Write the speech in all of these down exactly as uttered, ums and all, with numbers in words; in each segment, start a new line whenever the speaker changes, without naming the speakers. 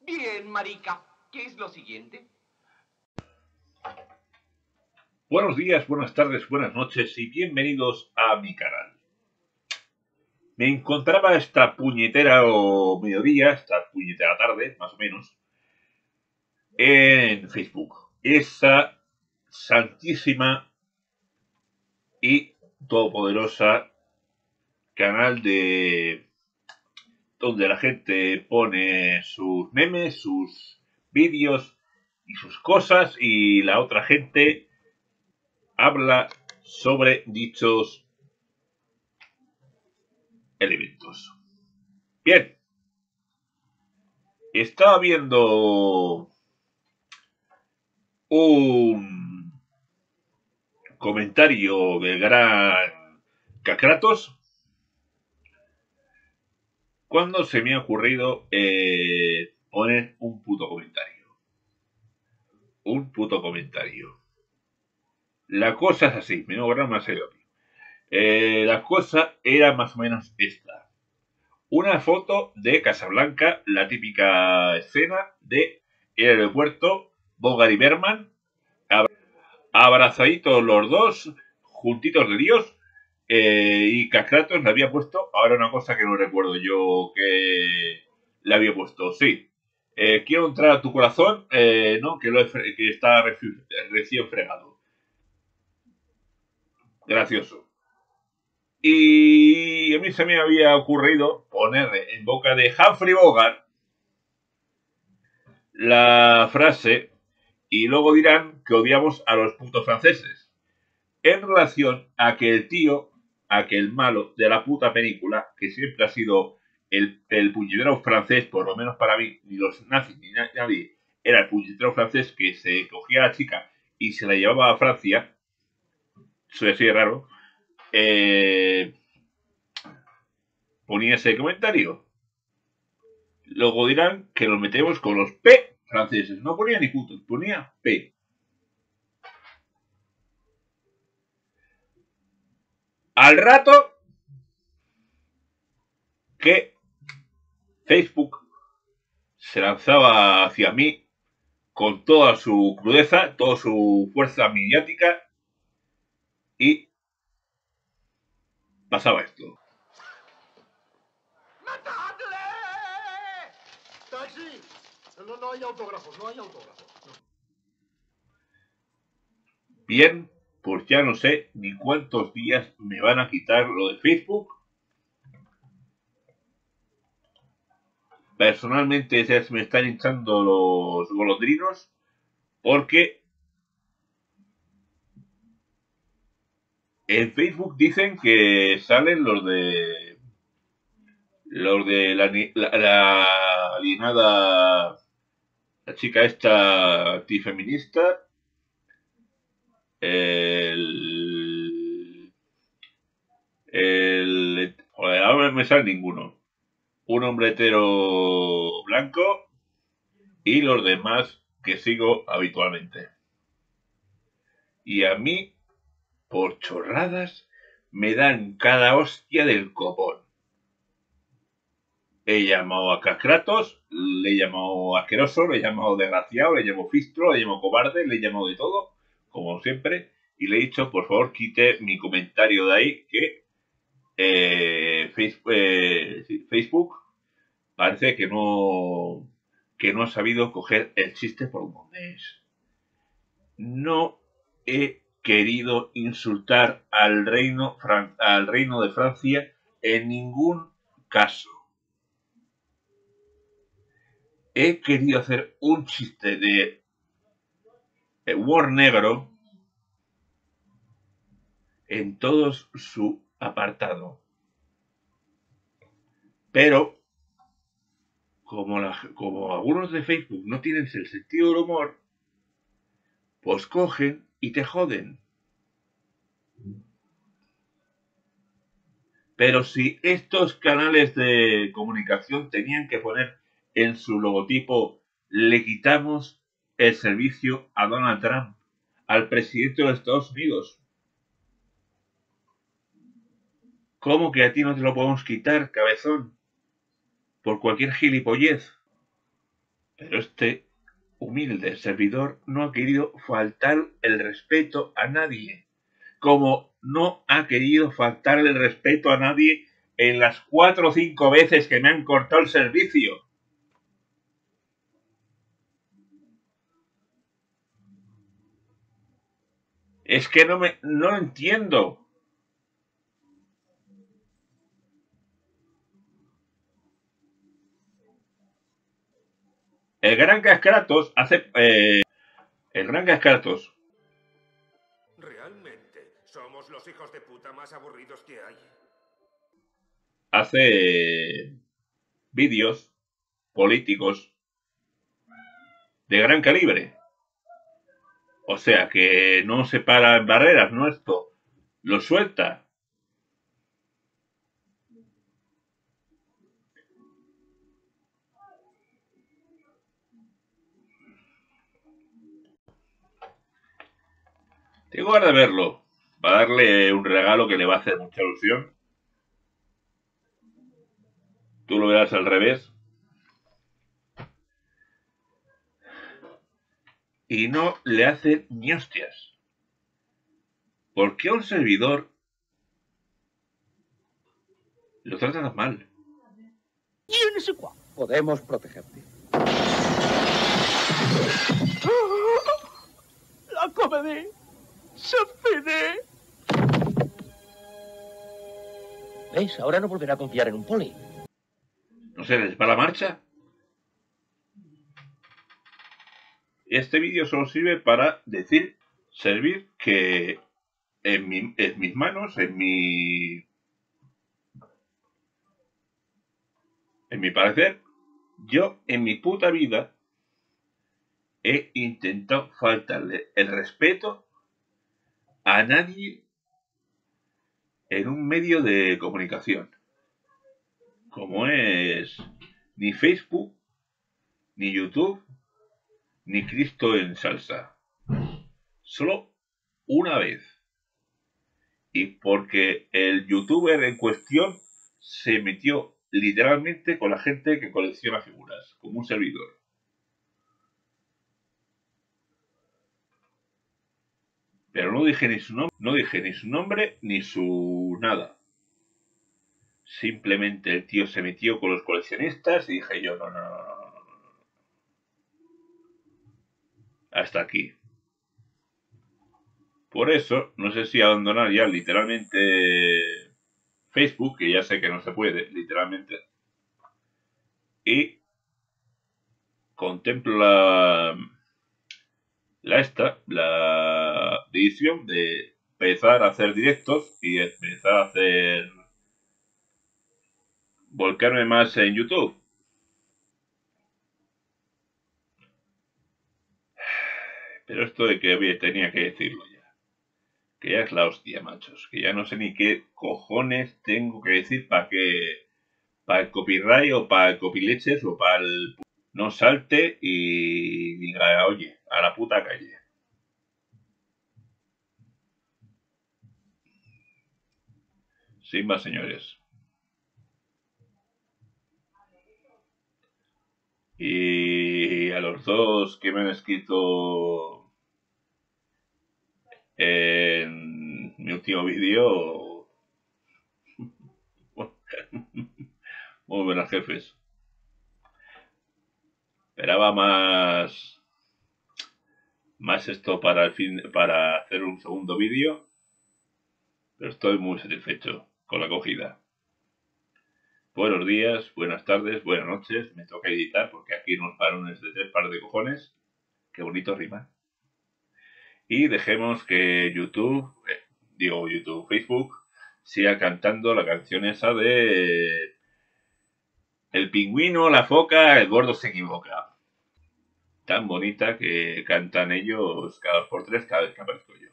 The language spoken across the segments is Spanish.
Bien, marica. ¿Qué es lo siguiente?
Buenos días, buenas tardes, buenas noches y bienvenidos a mi canal. Me encontraba esta puñetera o mediodía, esta puñetera tarde, más o menos, en Facebook. Esa santísima y todopoderosa canal de donde la gente pone sus memes, sus vídeos y sus cosas y la otra gente habla sobre dichos elementos. Bien, estaba viendo un comentario del gran Cacratos cuando se me ha ocurrido eh, poner un puto comentario. Un puto comentario. La cosa es así, me voy a más serio. Eh, la cosa era más o menos esta. Una foto de Casablanca, la típica escena de el aeropuerto, Bogar y Berman, abrazaditos los dos, juntitos de Dios, eh, y Cascratos le había puesto, ahora una cosa que no recuerdo yo que le había puesto, sí. Eh, quiero entrar a tu corazón, eh, no, que, lo he, que está recién fregado. Gracioso. Y a mí se me había ocurrido ponerle en boca de Humphrey Bogart la frase y luego dirán que odiamos a los putos franceses. En relación a que el tío, a que el malo de la puta película, que siempre ha sido el, el puñetero francés, por lo menos para mí, ni los nazis ni nadie, era el puñetero francés que se cogía a la chica y se la llevaba a Francia, eso es así raro, eh, ponía ese comentario. Luego dirán que nos metemos con los P franceses. No ponía ni putos, ponía P. Al rato que Facebook se lanzaba hacia mí con toda su crudeza, toda su fuerza mediática y pasaba esto.
¡Matadle!
¡Taxi! No, no hay autógrafos, no hay autógrafos. No.
Bien, pues ya no sé ni cuántos días me van a quitar lo de Facebook. Personalmente ya se me están hinchando los golondrinos porque en Facebook dicen que salen los de los de la, la, la alienada, la chica esta antifeminista, el, el joder, ahora me sale ninguno, un hombre hetero blanco y los demás que sigo habitualmente. Y a mí, por chorradas, me dan cada hostia del copón. He llamado a Cascratos, le he llamado asqueroso, le he llamado desgraciado, le he llamado fistro, le he llamado cobarde, le he llamado de todo, como siempre, y le he dicho, por favor, quite mi comentario de ahí, que eh, Facebook, eh, Facebook parece que no, que no ha sabido coger el chiste por donde es. No he querido insultar al reino, al reino de Francia en ningún caso. He querido hacer un chiste de humor negro en todo su apartado. Pero, como, la, como algunos de Facebook no tienen el sentido del humor, pues cogen y te joden. Pero si estos canales de comunicación tenían que poner en su logotipo, le quitamos el servicio a Donald Trump, al presidente de los Estados Unidos. ¿Cómo que a ti no te lo podemos quitar, cabezón? Por cualquier gilipollez. Pero este humilde servidor no ha querido faltar el respeto a nadie, como no ha querido faltar el respeto a nadie en las cuatro o cinco veces que me han cortado el servicio. Es que no me no lo entiendo. El gran Caskratos hace eh, el gran Caskratos
Realmente, somos los hijos de puta más aburridos que hay.
hace vídeos políticos de gran calibre. O sea que no se para en barreras, ¿no? Esto lo suelta. Tengo ganas de verlo. Va a darle un regalo que le va a hacer mucha ilusión. Tú lo verás al revés. Y no le hace ni hostias. ¿Por qué a un servidor lo trata tan mal?
Podemos protegerte.
La comedia se fine. ¿Veis? Ahora no volverá a confiar en un poli.
¿No se les va la marcha? Este vídeo solo sirve para decir, servir que en, mi, en mis manos, en mi... En mi parecer, yo en mi puta vida he intentado faltarle el respeto a nadie en un medio de comunicación, como es ni Facebook, ni YouTube, ni Cristo en salsa. Solo una vez. Y porque el youtuber en cuestión se metió literalmente con la gente que colecciona figuras, como un servidor. Pero no dije ni su nombre, no dije ni su nombre ni su nada. Simplemente el tío se metió con los coleccionistas y dije yo, no, no, no, no, no, no. Hasta aquí. Por eso, no sé si abandonar ya literalmente Facebook, que ya sé que no se puede, literalmente. Y contemplo la, la esta, la decisión de empezar a hacer directos y empezar a hacer... volcarme más en YouTube. Pero esto de que tenía que decirlo ya. Que ya es la hostia, machos. Que ya no sé ni qué cojones tengo que decir para que... para el copyright o para el copyleches o para el... no salte y diga, oye, a la puta calle. Sin más, señores. Y a los dos que me han escrito en mi último vídeo, muy buenas, jefes. Esperaba más más esto para el fin, para hacer un segundo vídeo, pero estoy muy satisfecho con la acogida. Buenos días, buenas tardes, buenas noches. Me toca editar porque aquí unos parones de tres pares de cojones. Qué bonito rima. Y dejemos que YouTube, eh, digo YouTube, Facebook, siga cantando la canción esa de el pingüino, la foca, el gordo se equivoca. Tan bonita que cantan ellos cada dos por tres cada vez que aparezco yo.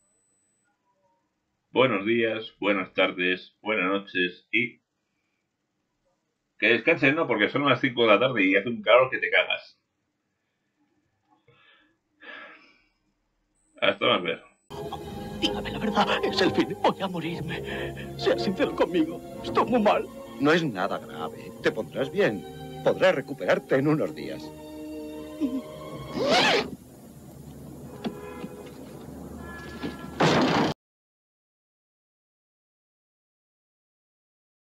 Buenos días, buenas tardes, buenas noches y... que descansen, ¿no? Porque son las cinco de la tarde y hace un calor que te cagas. Hasta más ver.
Dígame la verdad, es el fin. Voy a morirme. Sea sincero conmigo. Estoy muy mal.
No es nada grave. Te pondrás bien. Podrás recuperarte en unos días. Mm.